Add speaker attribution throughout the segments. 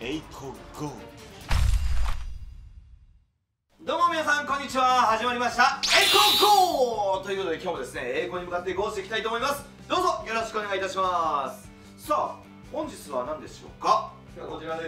Speaker 1: 栄光ゴー。
Speaker 2: どうも皆さんこんにちは。始まりました栄光ゴーということで、今日もですね栄光に向かってゴーしていきたいと思います。どうぞよろしくお願いいたします。さあ本日は何でしょうか。
Speaker 3: ではこちらです。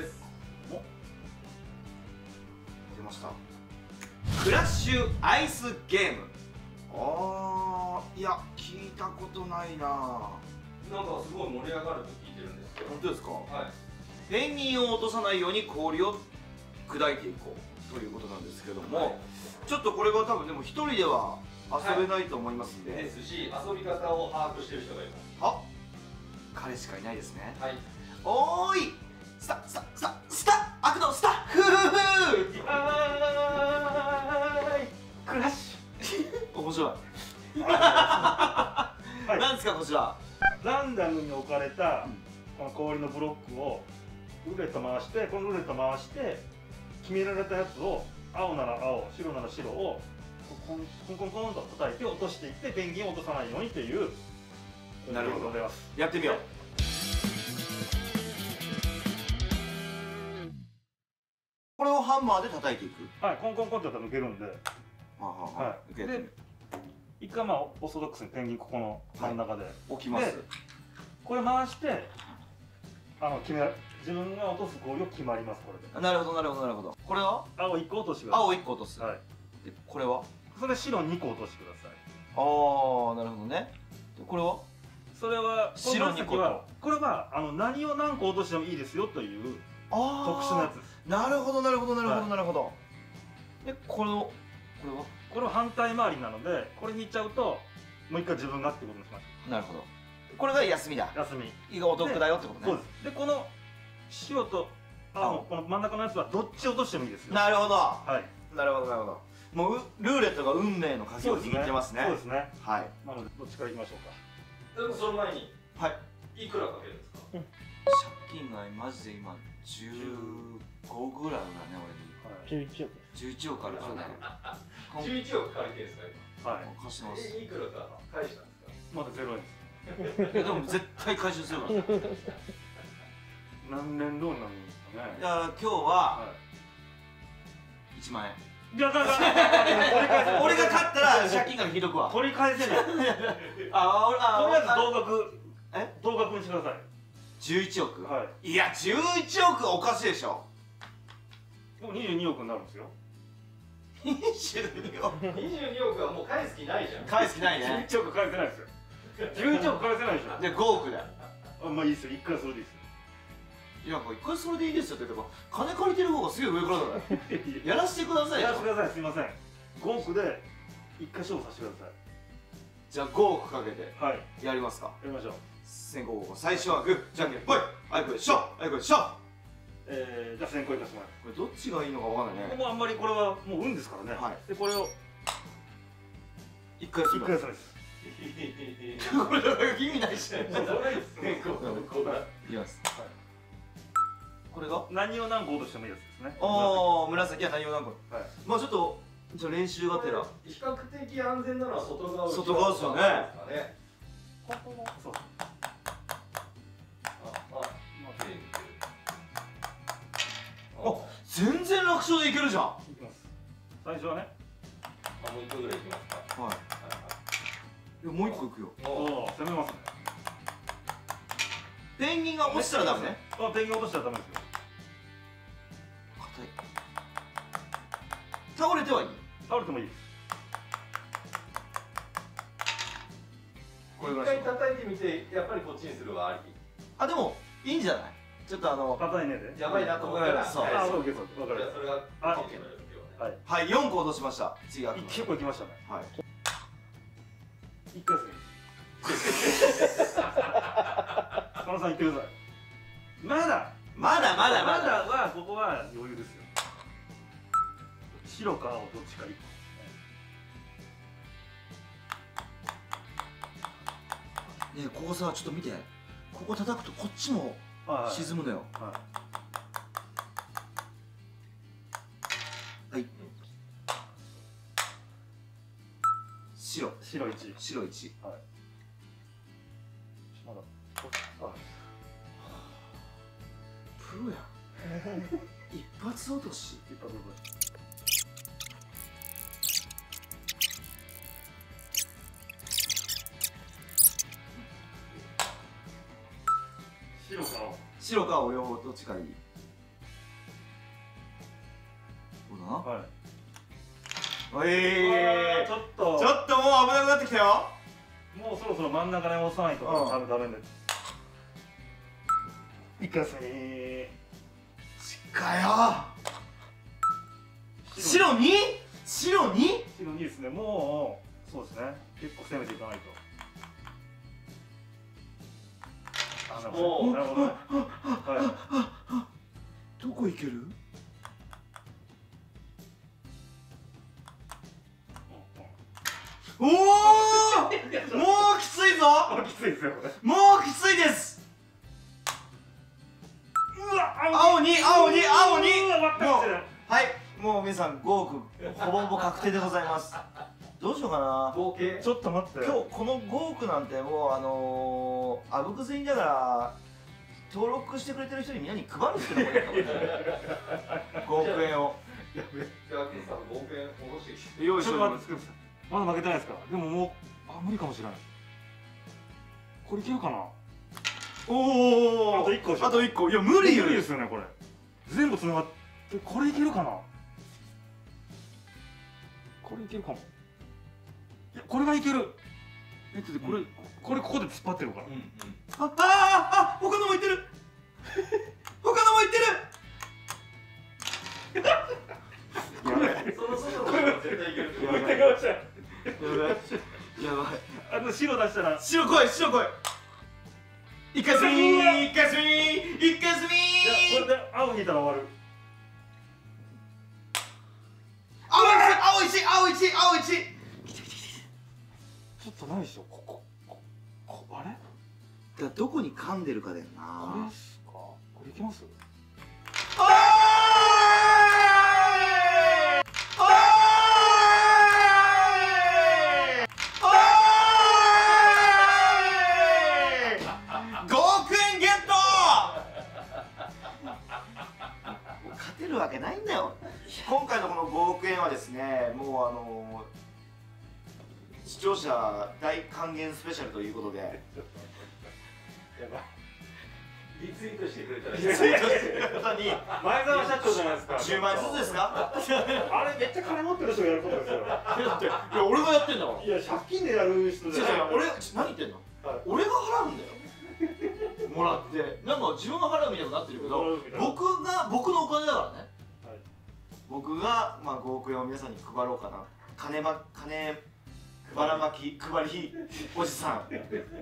Speaker 2: 出ました。クラッシュアイスゲーム。いや聞いたことないな。
Speaker 3: なんかすごい盛り上がると聞いてるんですけど。
Speaker 2: 本当ですか。
Speaker 3: はい。
Speaker 2: ペンギンを落とさないように氷を砕いていこうということなんですけども、はい、ちょっとこれは多分でも一人では遊べないと思いますんで、
Speaker 3: ですし遊び方を把握してる人がいます。
Speaker 2: あ、彼しかいないですね。
Speaker 3: はい。
Speaker 2: おーい、スタ悪のスタッフ
Speaker 4: クラッシ
Speaker 2: ュ面白い
Speaker 4: はい、
Speaker 2: なんですかこちら。
Speaker 4: ランダムに置かれたこの氷のブロックをルーレット回して、このルーレット回して決められたやつを青なら青、白なら白をコンコンコンと叩いて落としていって、ペンギンを落とさないようにという
Speaker 2: なるほど、
Speaker 4: ございます。
Speaker 2: やってみよう。これをハンマーで叩いていく。
Speaker 4: はい、コンコンコンってやったら抜けるんで、
Speaker 2: はい、
Speaker 4: で一回オーソドックスにペンギンここの真ん中で
Speaker 2: 置きます。
Speaker 4: これ回して自分が落とす氷を決まります。これで。
Speaker 2: なるほどなるほどなるほど。これは
Speaker 4: 青1個落としてください。
Speaker 2: 青1個落とす。
Speaker 4: はい。
Speaker 2: でこれは
Speaker 4: それ白2個落としてください。
Speaker 2: ああ、なるほどね。でこれは
Speaker 4: それは
Speaker 2: 白2個と、
Speaker 4: これは何を何個落としてもいいですよという特殊なやつです。
Speaker 2: なるほどなるほどなるほどなるほど。でこれは
Speaker 4: 反対回りなので、これ引いちゃうともう一回自分がっていうことにしましょ
Speaker 2: う。なるほど。これが休みだ。
Speaker 4: 休み。
Speaker 2: 胃がお得だよってことね。
Speaker 4: そうです。でこの白と青、この真ん中のやつはどっち落としてもいいですよ。
Speaker 2: なるほど。
Speaker 4: はい。
Speaker 2: なるほどなるほど。もうルーレットが運命の鍵を握ってますね。
Speaker 4: そうですね。
Speaker 2: はい。
Speaker 4: なのでどっちからいきましょうか。
Speaker 3: でもその前に、
Speaker 2: はい。
Speaker 3: いくらかけるんですか。
Speaker 2: 借金がマジで今15ぐらいあるからね、俺に。
Speaker 4: 11億。
Speaker 2: 11億あるからね。
Speaker 3: 11億借りてるんですか今。
Speaker 4: はい。
Speaker 2: 貸してます。
Speaker 3: いくらか返したんですか。
Speaker 4: まだ0円です。
Speaker 2: いやでも絶対回収するから。い
Speaker 4: 何年ローンなんですかね。
Speaker 2: や今日は1万円。
Speaker 4: いやだから
Speaker 2: 俺が勝ったら借金がひどくわ。
Speaker 4: 取り返せない。とりあえず同額にしてください。
Speaker 2: 11億。
Speaker 4: はい。
Speaker 2: いや11億おかしいでしょ。
Speaker 4: もう22億になるんですよ。
Speaker 2: 22億。
Speaker 3: 22億はもう返す気ないじゃん。
Speaker 2: 返す気ないね。
Speaker 4: 11億返せないですよ。11億返せないでしょ。
Speaker 2: で5億だよ。
Speaker 4: まあいいですよ、1回それでいいですよ。
Speaker 2: いや、一回それでいいですよって言って金借りてる方がすげえ上からだね。やらせてくださいよ。
Speaker 4: やらせてください、すいません。5億で1回勝負させてください。
Speaker 2: じゃあ5億かけて
Speaker 4: はい。
Speaker 2: やりますか。
Speaker 4: やりましょう。
Speaker 2: 先行後攻、最初はグー、じゃんけんぽい、あいこでしょ、あいこでしょ。
Speaker 4: じゃあ先行いかせてもらいます。
Speaker 2: これどっちがいいのかわかんないね。
Speaker 4: もうあんまりこれはもう運ですからね。
Speaker 2: はい。
Speaker 4: で、これを
Speaker 2: 1回する
Speaker 4: 1回それです。
Speaker 2: これだから意味ないしね。
Speaker 3: それですね。
Speaker 2: いきます。これが
Speaker 4: 何を何個落としてもいいやつですね。
Speaker 2: ああ、紫は何を何個。
Speaker 4: はい。
Speaker 2: まあちょっと練習がてら
Speaker 3: 比較的安全なのは外側。
Speaker 2: 外側ですよね。
Speaker 4: そう。
Speaker 2: あ、全然楽勝でいけるじゃん。
Speaker 4: いきます。最初はね。
Speaker 3: もう1個ぐらいいきますか。
Speaker 2: はい。いやもう1個いくよ。
Speaker 4: おお、攻めますね。
Speaker 2: ペンギンが落ちたらダメね。
Speaker 4: ペンギン落としたらダメですよ。
Speaker 2: 硬い。倒れてはいい。
Speaker 4: 倒れてもいいです。
Speaker 3: 一回叩いてみて、やっぱりこっちにするはあり。
Speaker 2: あ、でもいいんじゃない。ちょっと
Speaker 4: 硬いねで。
Speaker 3: やばいなと思ったら。
Speaker 2: そう。
Speaker 4: あ、そうです。わかる。
Speaker 3: それが。
Speaker 4: はい。
Speaker 2: はい、4個落としました。次は。
Speaker 4: 結構いきましたね。
Speaker 2: はい。
Speaker 4: 1回ですね。加納さん言ってください。まだはここは余裕ですよ。白か青どっちか1個。
Speaker 2: ねえ、ここさ、ちょっと見て。ここ叩くとこっちも沈むのよ。はい。白1。白1。
Speaker 4: はい。まだ。
Speaker 2: プロやん。 一発落とし。
Speaker 4: 一発落とし。白か青。
Speaker 2: 白か青両方どっちかいい。どうだな。
Speaker 4: はい。
Speaker 2: おい
Speaker 4: ちょっと。
Speaker 2: ちょっともう危なくなってきたよ。
Speaker 4: もうそろそろ真ん中に押さないとダメで。いかせー。
Speaker 2: かよ。白に白に
Speaker 4: 白にですね。もうそうですね。結構攻めていかないと。
Speaker 3: おお、
Speaker 4: なるほどね。は
Speaker 2: どこ行ける？おおもうきついぞ。
Speaker 4: い。きついですよこれ。
Speaker 2: もうきついです。
Speaker 4: うわ、
Speaker 2: 青に青に青に。
Speaker 4: うわ、全くしてない。
Speaker 2: はい、もう皆さん5億ほぼほぼ確定でございます。どうしようかな。
Speaker 3: 合計
Speaker 4: ちょっと待って。
Speaker 2: 今日この5億なんてもうあぶくぜにだから登録してくれてる人にみんなに配るっていうのもいいかもね。5億円を
Speaker 3: じゃあアキさん合計戻してきて。
Speaker 2: 用意
Speaker 4: ちょっと
Speaker 2: しております。
Speaker 4: 待ってください。まだ負けてないですか。でももう無理かもしれない。これいけるかな。
Speaker 2: おお、
Speaker 4: あと1個でしょ。
Speaker 2: あと1個。いや無理よ。
Speaker 4: ですよねこれ。全部つながってこれいけるかな。これいけるかも。いやこれがいける。これここで突っ張ってるから。
Speaker 2: 他のもいってる。他のもいってる。やべえ。
Speaker 3: その外の絶対いける。
Speaker 4: 持ってきました。
Speaker 2: やばい。
Speaker 4: あと白出したら。
Speaker 2: 白来い白来い。一回スミー一回スミー一回スミ
Speaker 4: いやこれで青引いたら終わる。
Speaker 2: 青一青一青一。
Speaker 4: ちょっとないでしょ。あれ？
Speaker 2: だどこに噛んでるかだよな。
Speaker 4: これですか。これいけます？
Speaker 2: 勝てるわけないんだよ。今回のこの5億円はですね、もう視聴者大還元スペシャルということで、
Speaker 3: やばい。リツイートしてくれたら。
Speaker 2: リツイートしてる方に
Speaker 4: 前澤社長じゃないですか。
Speaker 2: 10万円ずつですか？
Speaker 4: あれめっちゃ金持ってる人がやることですよ。
Speaker 2: だって、いや俺がやってんだから。
Speaker 4: いや借金でやる人じゃない。
Speaker 2: 俺何言ってんの？俺が払うんだよ。もらってなんか自分が払うみたいになってるけど、僕のお金だからね。僕がまあ5億円を皆さんに配ろうかな。金ばらまき配りおじさん。
Speaker 3: 金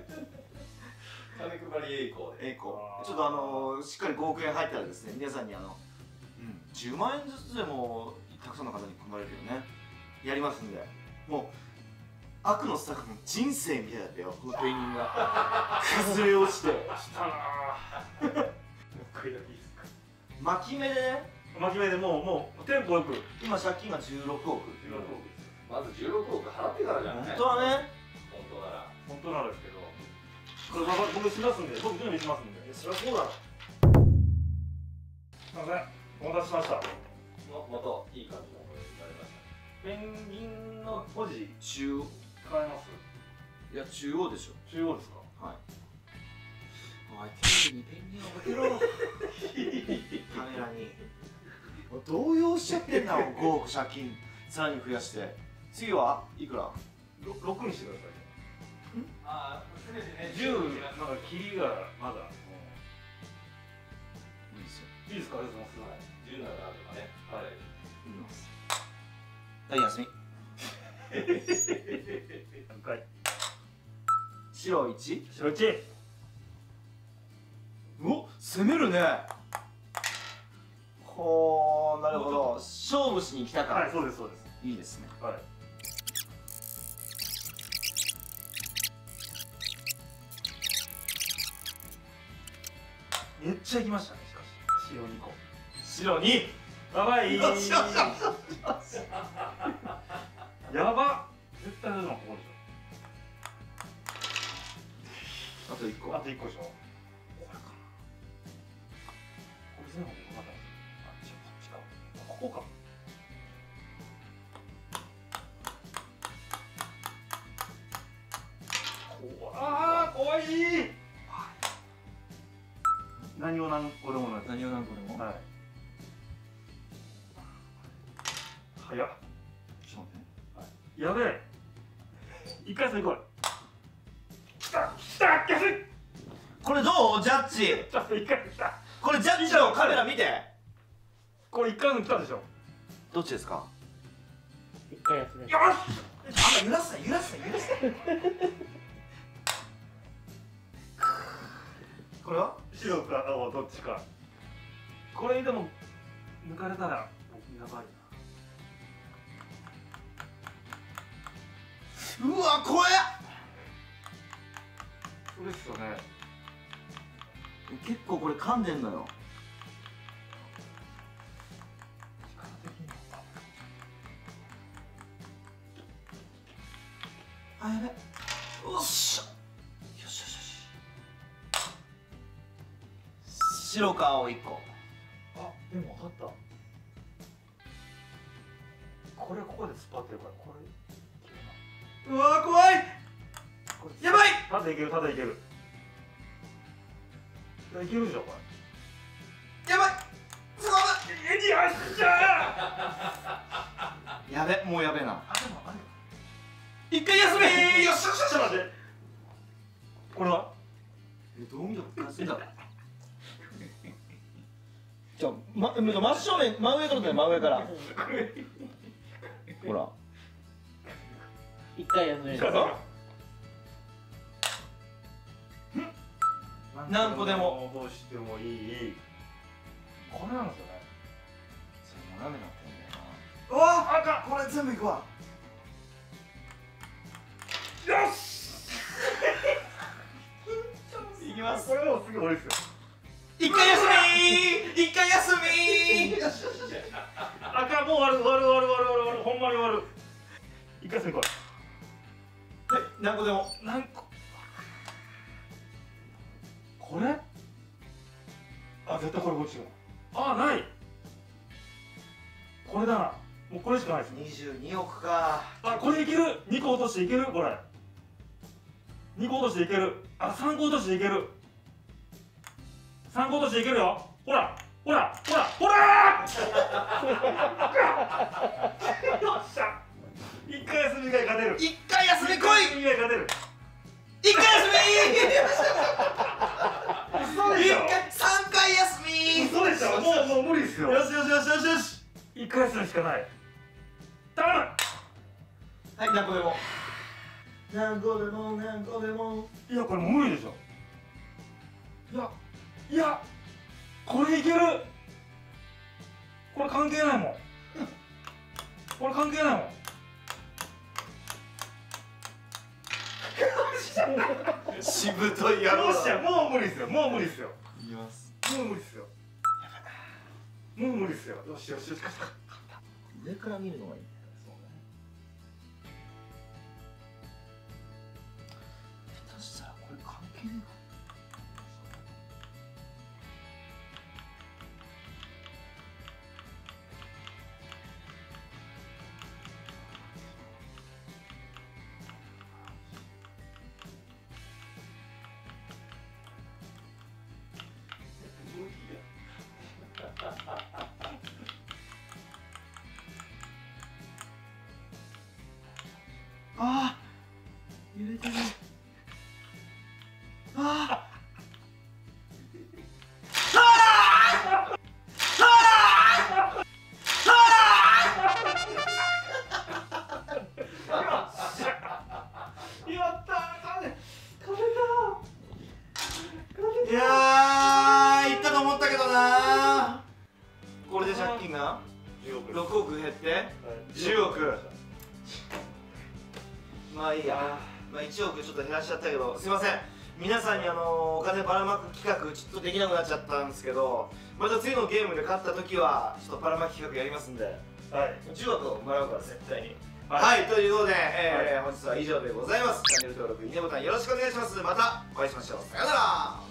Speaker 3: 配り栄光で。
Speaker 2: 栄光。ちょっとしっかり5億円入ったらですね、皆さんに10万円ずつでもたくさんの方に配れるよね。やりますんで、もう悪のスタッフの人生みたいだったよ、このペンギンが崩れ落ちて。
Speaker 4: したなぁ。もう一回だけいいですか。
Speaker 2: 巻き目でね、
Speaker 4: 巻き目でもうテンポよく。
Speaker 2: 今借金が16億。
Speaker 3: まず16億払ってからじゃない。
Speaker 2: 本当はね。
Speaker 3: 本当なら。
Speaker 4: 本当ならですけど。これ僕しますんで、僕準備しますんで。
Speaker 2: そりゃそうだろ。
Speaker 4: すいません、お待たせしました。
Speaker 3: またいい感じのお声になりました。
Speaker 4: ペンギンの文字
Speaker 2: 中央。
Speaker 4: 使えます？
Speaker 2: いや中央でしょ。
Speaker 4: 中央ですか？
Speaker 2: はい。おいテレビにペンギンを置けろ。カメラに。動揺しちゃってんだもん。5億借金さらに増やして。次はいくら
Speaker 4: ？6にしてください。
Speaker 3: ああ、せめてね。
Speaker 4: 10なんか切りがまだ。
Speaker 2: いいですよ。
Speaker 4: いいですか？ありがとうございます。
Speaker 3: 17とかね。はい。
Speaker 2: いきます。はい、休み。
Speaker 4: 何回？
Speaker 2: 白1。
Speaker 4: 白1。
Speaker 2: お、攻めるね。ほー、なるほど。勝負しに来たから。
Speaker 4: はい、そうですそうです。
Speaker 2: いいですね。
Speaker 4: はい。めっちゃいきましたね、しかし。白2個。
Speaker 2: 白2。
Speaker 4: やばい。
Speaker 2: よしよしよし。
Speaker 4: やば。絶対大丈夫なここでし
Speaker 2: あと1個。
Speaker 4: ょ。あと1個でしょ。これかな。これ全部分かった。 こうか。ああ怖い。何を何個でもない。
Speaker 2: 何を何個でも。
Speaker 4: はい。早っ。
Speaker 2: ちょっと待ってね。
Speaker 4: やべえ。一回戦行こう。きたきたきつい。
Speaker 2: これどうジャッジ。
Speaker 4: ちょっと一回戦来た。
Speaker 2: これジャッジのカメラ見て。
Speaker 4: これ一回戦来たでしょ。
Speaker 2: どっちですか。
Speaker 3: 一回休め。
Speaker 4: よし。
Speaker 2: あんま揺らすな揺らすな揺らすな。これは
Speaker 4: 白か青どっちか。これでも抜かれたらやばいな。
Speaker 2: うわ怖え。
Speaker 4: そうですよね。
Speaker 2: 結構これ噛んでんのよ。あやべ。おっしゃ。よしよしよし。白か青1個。
Speaker 4: あ、でも分かった。これここで突っ張ってるから、これ。
Speaker 2: うわ怖い。やばい。
Speaker 4: ただいける、ただいける。いけるでしょ、これ。
Speaker 2: やばい。すごい。
Speaker 4: よっしゃ
Speaker 2: やべ、もうやべえな。
Speaker 4: ー。あ、でもあれ。
Speaker 2: 一回休め。よしよしよし。
Speaker 4: ちょっと待って。これは。
Speaker 2: どう見ても休んだ。
Speaker 1: じゃあ、真正面、真上からだよ、真上から。ほら。
Speaker 3: 一回休める。
Speaker 2: 何個でも。
Speaker 4: どうしてもいい。これなんですよね。
Speaker 2: 斜めになってんだよな。うわあかん。これ全部いくわ。
Speaker 4: よし。
Speaker 2: いきます。
Speaker 4: これもうすぐ終わりですよ。
Speaker 2: 一回休み。一回休み。よしよしよし。
Speaker 4: あかん、もう終わる、終わる、終わる、終わる、終わる、ほんまに終わる。一回戦来い。
Speaker 2: はい、何個でも。
Speaker 4: 何個。これ。あ、絶対これこっちが。あ、ない。これだな。もうこれしかないです。
Speaker 2: 22億か。
Speaker 4: あ、これいける。2個落としていける、これ。2個落としていける。あ、3個落としていける。3個落としていけるよ。ほら、ほら、ほら、ほら。よっしゃ。1回休み以外勝てる。
Speaker 2: 一回休み来い。
Speaker 4: 以外勝てる。
Speaker 2: 一回休み。
Speaker 4: 嘘でしょ。
Speaker 2: 3回休み。
Speaker 4: 嘘でしょ。もう無理ですよ。
Speaker 2: よしよしよしよしよし。
Speaker 4: 1回休みしかない。頼む。
Speaker 2: はい、何個でも。何個でも何個でも。
Speaker 4: いや、これもう無理でしょ。いや、これいける。これ関係ないもん。これ関係ないもん。
Speaker 2: しぶとい野郎だ。
Speaker 4: よっしゃ、もう無理ですよ。もう無理ですよ。
Speaker 2: いきます。
Speaker 4: もう無理ですよ。もう無理ですよ。よしよしよし。
Speaker 1: 上から見るのがいい。
Speaker 2: 下手したらこれ関係ねえか。ああ、揺れてる。あ
Speaker 4: やったー。
Speaker 2: いやー、いったと思ったけどな。これで借金が6億減って10億。まあいいや。まあ1億ちょっと減らしちゃったけど、すいません。皆さんにお金ばらまく企画ちょっとできなくなっちゃったんですけど、また次のゲームで勝った時はちょっとばらまき企画やりますんで、
Speaker 4: はい。
Speaker 2: 10億をもらうから絶対に。
Speaker 4: は
Speaker 2: はい、ということで、本日は以上でございます。チャンネル登録、いいねボタンよろしくお願いします。またお会いしましょう。さようなら。